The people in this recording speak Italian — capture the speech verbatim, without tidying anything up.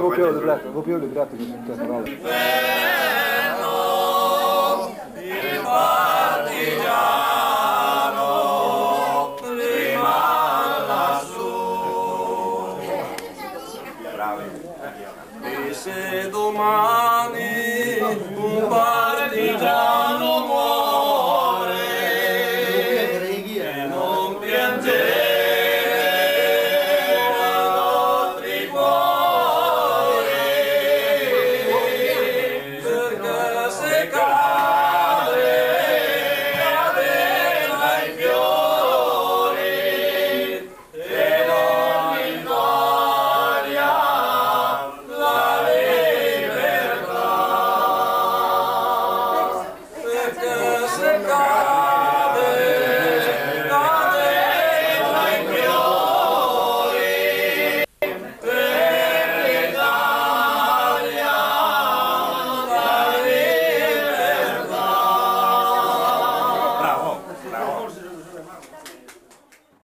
avevo più il libretto, avevo più il libretto di tutte le parole. Il partigiano prima lassù. Bravi. E se domani